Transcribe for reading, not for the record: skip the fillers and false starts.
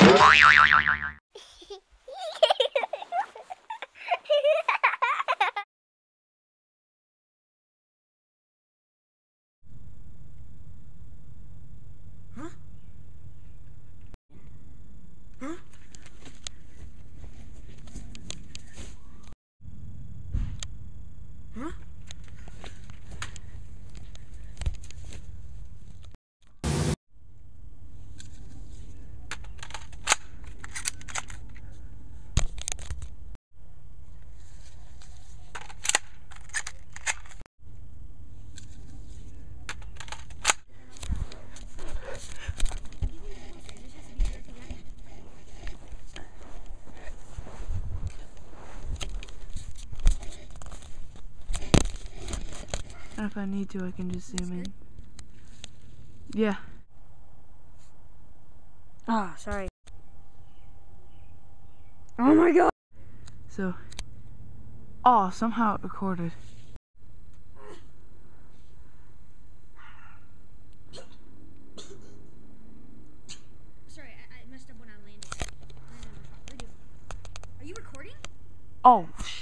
And if I need to, I can just zoom in. Yeah. Oh, sorry. Oh my god! So, oh, somehow it recorded. Sorry, I messed up when I landed. Are you recording? Oh,